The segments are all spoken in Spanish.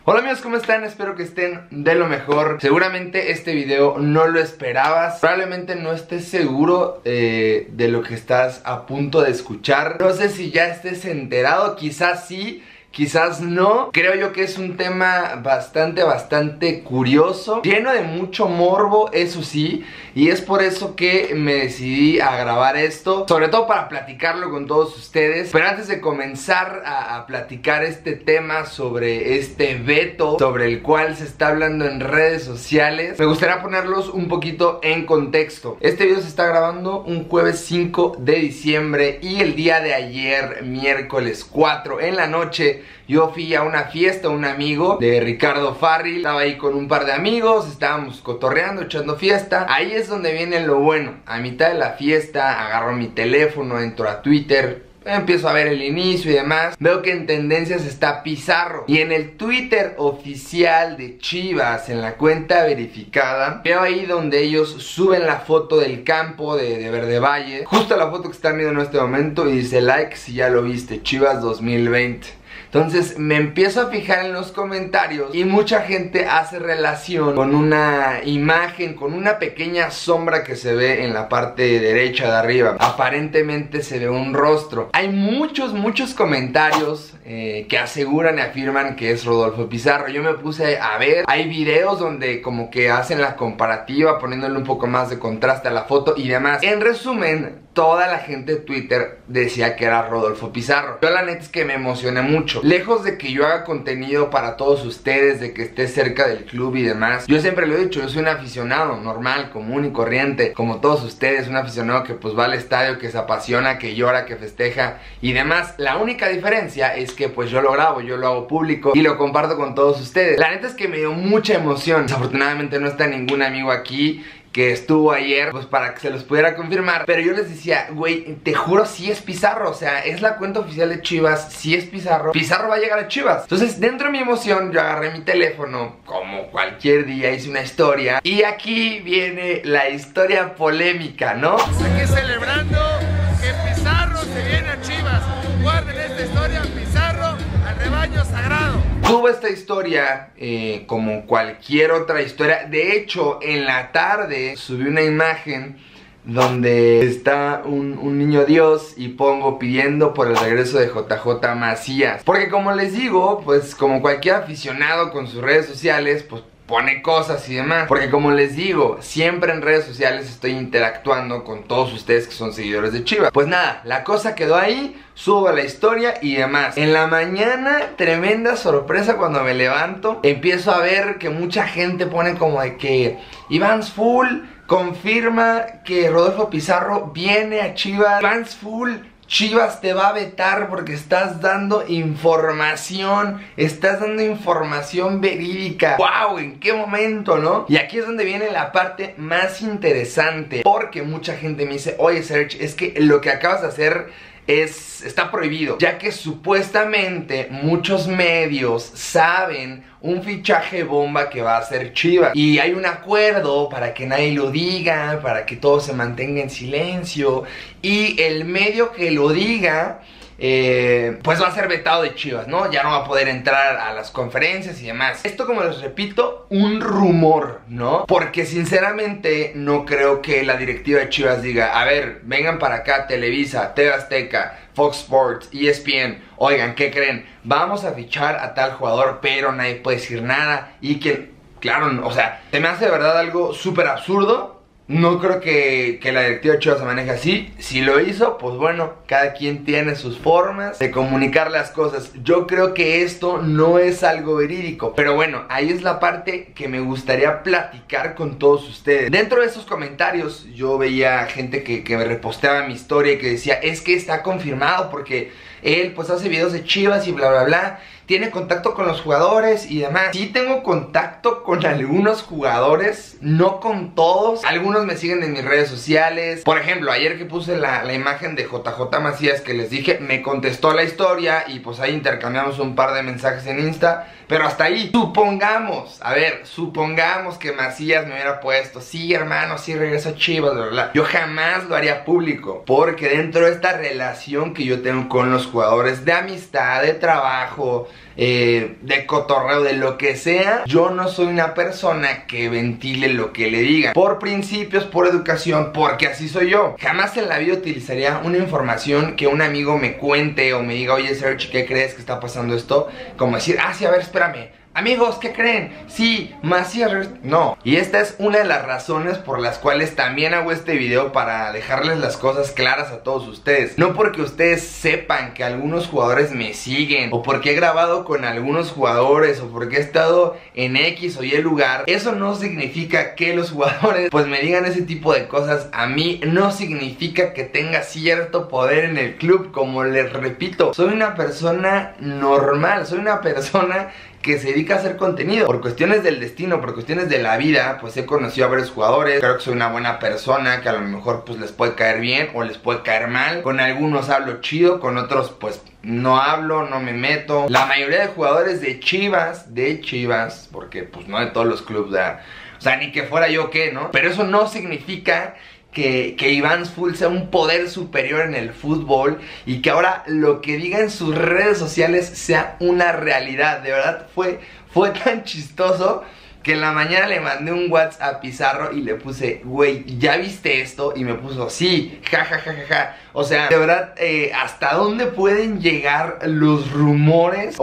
Hola amigos, ¿cómo están? Espero que estén de lo mejor. Seguramente este video no lo esperabas. Probablemente no estés seguro de lo que estás a punto de escuchar. No sé si ya estés enterado, quizás sí, quizás no. Creo yo que es un tema bastante curioso, lleno de mucho morbo, eso sí. Y es por eso que me decidí a grabar esto, sobre todo para platicarlo con todos ustedes. Pero antes de comenzar a platicar este tema sobre este veto sobre el cual se está hablando en redes sociales, me gustaría ponerlos un poquito en contexto. Este video se está grabando un jueves 5 de diciembre y el día de ayer, miércoles 4 en la noche, yo fui a una fiesta, un amigo de Ricardo Farril. Estaba ahí con un par de amigos, estábamos cotorreando, echando fiesta. Ahí es donde viene lo bueno. A mitad de la fiesta agarro mi teléfono, entro a Twitter, empiezo a ver el inicio y demás. Veo que en tendencias está Pizarro. Y en el Twitter oficial de Chivas, en la cuenta verificada, veo ahí donde ellos suben la foto del campo de Verde Valle. Justo la foto que están viendo en este momento y dice like si ya lo viste, Chivas 2020. Entonces me empiezo a fijar en los comentarios y mucha gente hace relación con una imagen, con una pequeña sombra que se ve en la parte derecha de arriba. Aparentemente se ve un rostro. Hay muchos comentarios que aseguran y afirman que es Rodolfo Pizarro. Yo me puse a ver, hay videos donde como que hacen la comparativa, poniéndole un poco más de contraste a la foto y demás. En resumen, toda la gente de Twitter decía que era Rodolfo Pizarro. Yo la neta es que me emocioné mucho. Lejos de que yo haga contenido para todos ustedes, de que esté cerca del club y demás, yo siempre lo he dicho, yo soy un aficionado normal, común y corriente, como todos ustedes, un aficionado que pues va al estadio, que se apasiona, que llora, que festeja y demás. La única diferencia es que pues yo lo grabo, yo lo hago público y lo comparto con todos ustedes. La neta es que me dio mucha emoción. Desafortunadamente no está ningún amigo aquí que estuvo ayer, pues para que se los pudiera confirmar. Pero yo les decía, güey, te juro, sí es Pizarro. O sea, es la cuenta oficial de Chivas, sí es Pizarro. Pizarro va a llegar a Chivas. Entonces, dentro de mi emoción, yo agarré mi teléfono, como cualquier día hice una historia. Y aquí viene la historia polémica, ¿no? Aquí celebrando que Pizarro se viene a Chivas. Guarden esta historia, Pizarro al rebaño sagrado. Tuve esta historia como cualquier otra historia. De hecho, en la tarde subí una imagen donde está un niño Dios y pongo pidiendo por el regreso de JJ Macías. Porque como les digo, pues como cualquier aficionado con sus redes sociales, pues pone cosas y demás. Porque como les digo, siempre en redes sociales estoy interactuando con todos ustedes que son seguidores de Chivas. Pues nada, la cosa quedó ahí, subo la historia y demás. En la mañana, tremenda sorpresa cuando me levanto. Empiezo a ver que mucha gente pone como de que Iván Full confirma que Rodolfo Pizarro viene a Chivas. Iván Full, Chivas te va a vetar porque estás dando información verídica. ¡Wow! ¿En qué momento, no? Y aquí es donde viene la parte más interesante, porque mucha gente me dice, oye Serge, es que lo que acabas de hacer está prohibido, ya que supuestamente muchos medios saben un fichaje bomba que va a hacer Chivas y hay un acuerdo para que nadie lo diga, para que todo se mantenga en silencio, y el medio que lo diga pues va a ser vetado de Chivas, ¿no? Ya no va a poder entrar a las conferencias y demás. Esto, como les repito, un rumor, ¿no? Porque sinceramente no creo que la directiva de Chivas diga, a ver, vengan para acá Televisa, TV Azteca, Fox Sports, ESPN, oigan, ¿qué creen? Vamos a fichar a tal jugador, pero nadie puede decir nada. Y que, claro, o sea, se me hace de verdad algo súper absurdo. No creo que la directiva de Chivas se maneje así. Si lo hizo, pues bueno, cada quien tiene sus formas de comunicar las cosas. Yo creo que esto no es algo verídico, pero bueno, ahí es la parte que me gustaría platicar con todos ustedes. Dentro de esos comentarios yo veía gente que me reposteaba mi historia y que decía, es que está confirmado porque él pues hace videos de Chivas y bla bla bla, tiene contacto con los jugadores y demás. Sí tengo contacto con algunos jugadores, no con todos. Algunos me siguen en mis redes sociales. Por ejemplo, ayer que puse la imagen de JJ Macías, que les dije, me contestó la historia y pues ahí intercambiamos un par de mensajes en Insta. Pero hasta ahí, supongamos, a ver, supongamos que Macías me hubiera puesto, sí hermano, sí regreso a Chivas, bla, bla, bla. Yo jamás lo haría público, porque dentro de esta relación que yo tengo con los jugadores, de amistad, de trabajo, de cotorreo, de lo que sea. Yo no soy una persona que ventile lo que le digan, por principios, por educación, porque así soy yo. Jamás en la vida utilizaría una información que un amigo me cuente o me diga, oye Serge, ¿qué crees que está pasando esto? Como decir, ah sí, a ver, espérame, amigos, ¿qué creen? Sí, Macías... No. Y esta es una de las razones por las cuales también hago este video, para dejarles las cosas claras a todos ustedes. No porque ustedes sepan que algunos jugadores me siguen, o porque he grabado con algunos jugadores, o porque he estado en X o Y lugar, eso no significa que los jugadores pues me digan ese tipo de cosas a mí. No significa que tenga cierto poder en el club. Como les repito, soy una persona normal, soy una persona que se dedica a hacer contenido. Por cuestiones del destino, por cuestiones de la vida, pues he conocido a varios jugadores. Creo que soy una buena persona, que a lo mejor pues les puede caer bien o les puede caer mal. Con algunos hablo chido, con otros pues no hablo, no me meto. La mayoría de jugadores de Chivas, porque pues no de todos los clubes, o sea, ni que fuera yo qué, ¿no? Pero eso no significa que Iván Full sea un poder superior en el fútbol y que ahora lo que diga en sus redes sociales sea una realidad. De verdad fue tan chistoso que en la mañana le mandé un WhatsApp a Pizarro y le puse, güey, ¿ya viste esto? Y me puso, sí, ja. O sea, de verdad, ¿hasta dónde pueden llegar los rumores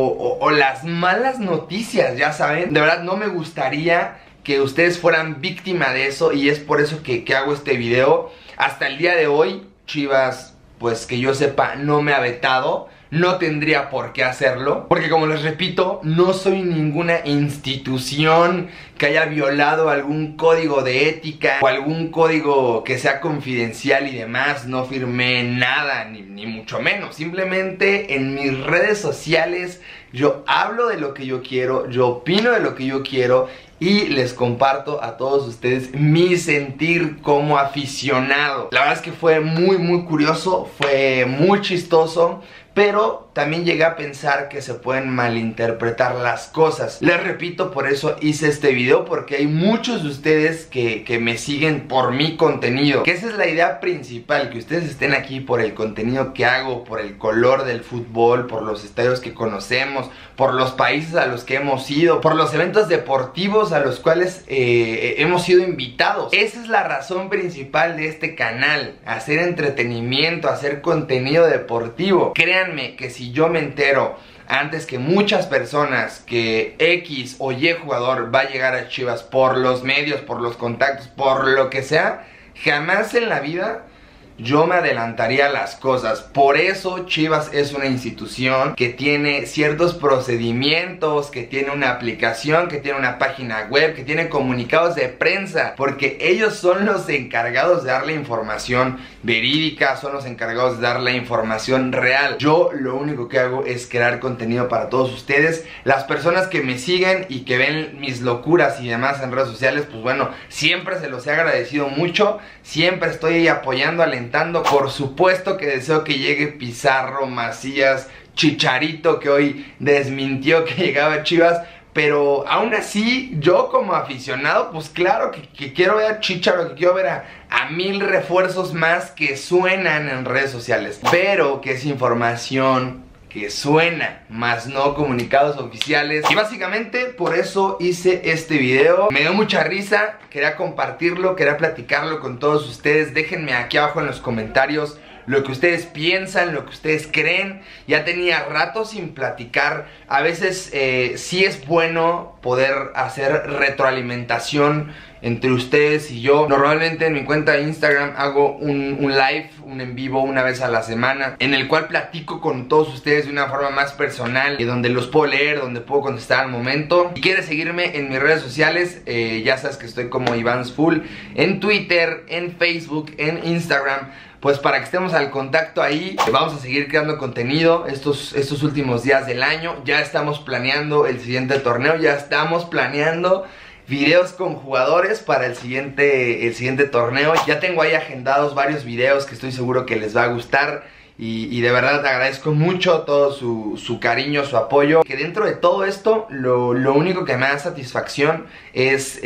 o las malas noticias? Ya saben, de verdad no me gustaría que ustedes fueran víctima de eso, y es por eso que hago este video. Hasta el día de hoy, Chivas, pues que yo sepa, no me ha vetado. No tendría por qué hacerlo, porque como les repito, no soy ninguna institución que haya violado algún código de ética o algún código que sea confidencial y demás. No firmé nada, ni mucho menos. Simplemente en mis redes sociales yo hablo de lo que yo quiero, yo opino de lo que yo quiero y les comparto a todos ustedes mi sentir como aficionado. La verdad es que fue muy curioso, fue muy chistoso, pero también llegué a pensar que se pueden malinterpretar las cosas. Les repito, por eso hice este video, porque hay muchos de ustedes que me siguen por mi contenido, que esa es la idea principal, que ustedes estén aquí por el contenido que hago, por el color del fútbol, por los estadios que conocemos, por los países a los que hemos ido, por los eventos deportivos a los cuales hemos sido invitados. Esa es la razón principal de este canal, hacer entretenimiento, hacer contenido deportivo. Créanme que si yo me entero antes que muchas personas que X o Y jugador va a llegar a Chivas por los medios, por los contactos, por lo que sea, jamás en la vida yo me adelantaría a las cosas. Por eso Chivas es una institución que tiene ciertos procedimientos, que tiene una aplicación, que tiene una página web, que tiene comunicados de prensa, porque ellos son los encargados de dar la información verídica, son los encargados de dar la información real. Yo lo único que hago es crear contenido para todos ustedes. Las personas que me siguen y que ven mis locuras y demás en redes sociales, pues bueno, siempre se los he agradecido mucho, siempre estoy ahí apoyando, alentando. Por supuesto que deseo que llegue Pizarro, Macías, Chicharito, que hoy desmintió que llegaba a Chivas, pero aún así, yo como aficionado, pues claro que quiero ver a Chicharo, que quiero ver a 1000 refuerzos más que suenan en redes sociales, pero que es información que suena, más no comunicados oficiales. Y básicamente por eso hice este video. Me dio mucha risa, quería compartirlo, quería platicarlo con todos ustedes. Déjenme aquí abajo en los comentarios lo que ustedes piensan, lo que ustedes creen. Ya tenía rato sin platicar. A veces sí es bueno poder hacer retroalimentación entre ustedes y yo. Normalmente en mi cuenta de Instagram hago un live, un en vivo una vez a la semana, en el cual platico con todos ustedes de una forma más personal, y donde los puedo leer, donde puedo contestar al momento. Si quieres seguirme en mis redes sociales, ya sabes que estoy como Iván Full en Twitter, en Facebook, en Instagram. Pues para que estemos al contacto ahí, vamos a seguir creando contenido estos últimos días del año. Ya estamos planeando el siguiente torneo, ya estamos planeando videos con jugadores para el siguiente torneo. Ya tengo ahí agendados varios videos que estoy seguro que les va a gustar. Y de verdad te agradezco mucho todo su cariño, su apoyo. Que dentro de todo esto, lo único que me da satisfacción es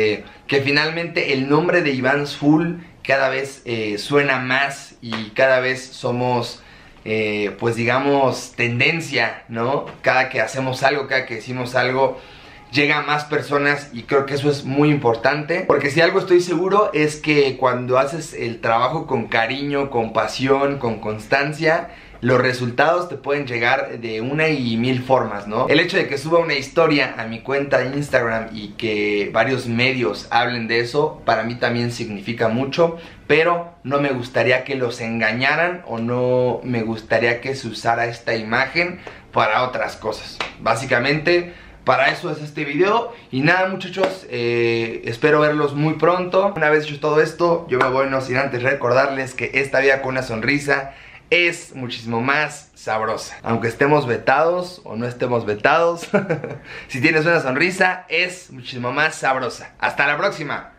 que finalmente el nombre de Iván Full cada vez suena más, y cada vez somos pues digamos, tendencia, ¿no? Cada que hacemos algo, cada que decimos algo, llega a más personas, y creo que eso es muy importante, porque si algo estoy seguro es que cuando haces el trabajo con cariño, con pasión, con constancia, los resultados te pueden llegar de una y mil formas, ¿no? El hecho de que suba una historia a mi cuenta de Instagram y que varios medios hablen de eso, para mí también significa mucho, pero no me gustaría que los engañaran, o no me gustaría que se usara esta imagen para otras cosas. Básicamente, para eso es este video. Y nada, muchachos, espero verlos muy pronto. Una vez hecho todo esto, yo me voy, no sin antes recordarles que esta vida con una sonrisa es muchísimo más sabrosa. Aunque estemos vetados o no estemos vetados, si tienes una sonrisa es muchísimo más sabrosa. Hasta la próxima.